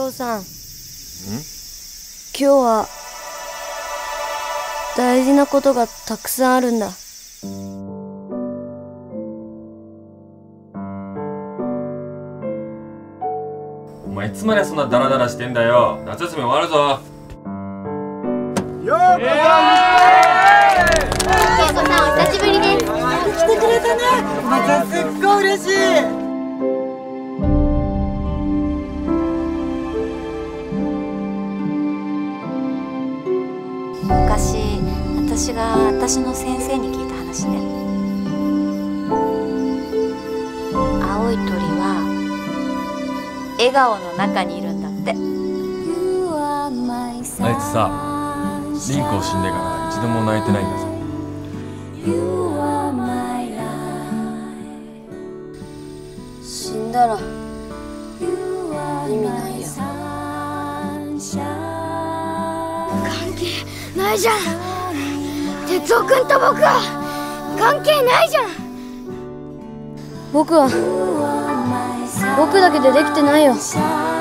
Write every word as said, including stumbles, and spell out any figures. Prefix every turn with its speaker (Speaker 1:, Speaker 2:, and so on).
Speaker 1: 父さん。ん？今日は大事なことがたくさんあるんだ。
Speaker 2: お前いつまでそんなダラダラしてんだよ。夏休み終わるぞ。
Speaker 3: よーこそ。
Speaker 1: けいこさん、お久しぶりです。
Speaker 3: 来てくれたね。またすっごい嬉しい。
Speaker 4: 昔、私が私の先生に聞いた話で、青い鳥は笑顔の中にいるんだって。
Speaker 2: あいつさ、リンコ死んでから一度も泣いてないんだぞ。
Speaker 1: 死んだら意味ないよ。関係ないじゃん。哲夫君と僕は関係ないじゃん。僕は僕だけでできてないよ。